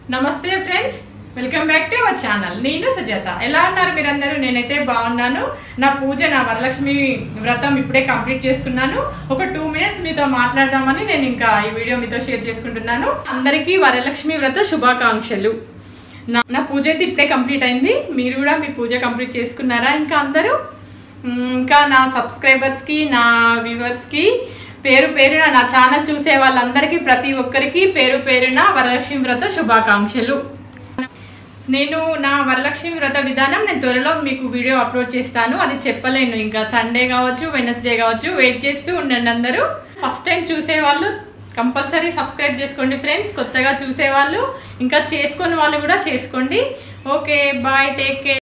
నమస్తే friends, welcome back to our channel. నేను సుజాత. ఎలా ఉన్నారు మీరందరూ? నేనైతే బాగున్నాను. నా వరలక్ష్మి వ్రతం ఇప్పుడే కంప్లీట్ చేసుకున్నాను. ఒక 2 minutes మీతో మాట్లాడదామని నేను ఇంకా ఈ వీడియో మీతో షేర్ చేసుకుంటున్నాను. అందరికీ వరలక్ష్మి వ్రత శుభాకాంక్షలు. నా పూజ అయితే ఇప్పుడే కంప్లీట్ అయింది. మీరు కూడా మీ పూజ కంప్లీట్ చేసుకున్నారా? ఇంకా అందరూ ఇంకా నా సబ్స్క్రైబర్స్కి, నా వ్యూవర్స్కి పేరు పేరున, నా ఛానల్ చూసే వాళ్ళందరికీ ప్రతి ఒక్కరికి పేరు పేరున వరలక్ష్మి వ్రత శుభాకాంక్షలు. నేను నా వరలక్ష్మి వ్రత విధానం నేను త్వరలో మీకు వీడియో అప్లోడ్ చేస్తాను. అది చెప్పలేను, ఇంకా సండే కావచ్చు, వెనస్డే కావచ్చు, వెయిట్ చేస్తూ ఉండండి అందరూ. ఫస్ట్ టైం చూసేవాళ్ళు కంపల్సరీ సబ్స్క్రైబ్ చేసుకోండి ఫ్రెండ్స్. కొత్తగా చూసేవాళ్ళు, ఇంకా చేసుకుని వాళ్ళు కూడా చేసుకోండి. Okay, bye, take care.